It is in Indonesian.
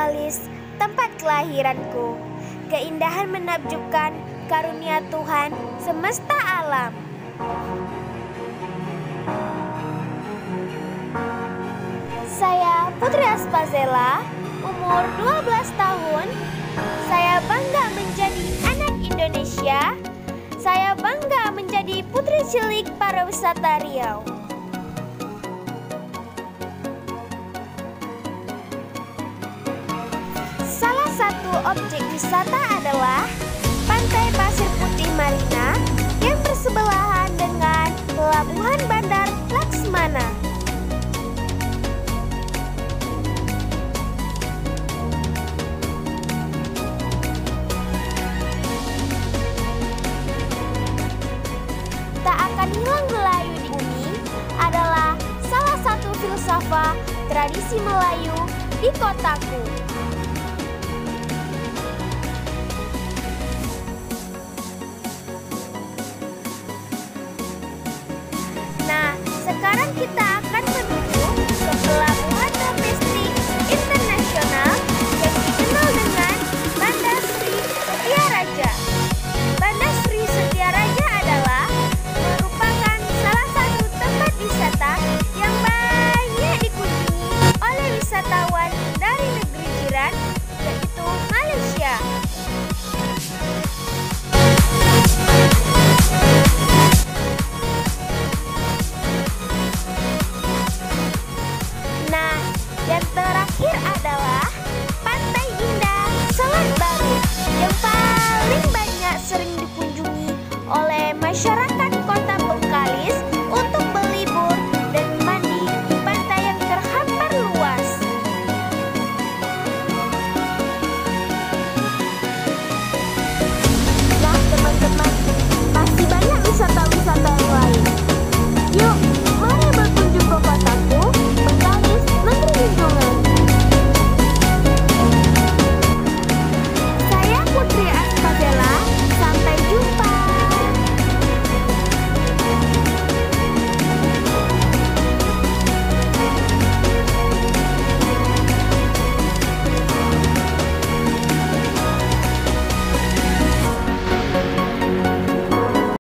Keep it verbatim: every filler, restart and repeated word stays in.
Bengkalis, tempat kelahiranku. Keindahan menakjubkan, karunia Tuhan semesta alam. Saya Putri Aspazela, umur dua belas tahun. Saya bangga menjadi anak Indonesia. Saya bangga menjadi putri cilik pariwisata Riau. Salah satu objek wisata adalah Pantai Pasir Putih Marina yang bersebelahan dengan Pelabuhan Bandar Laksmana. Tak akan hilang Melayu di bumi adalah salah satu filsafat tradisi Melayu di kotaku. Nah, sekarang kita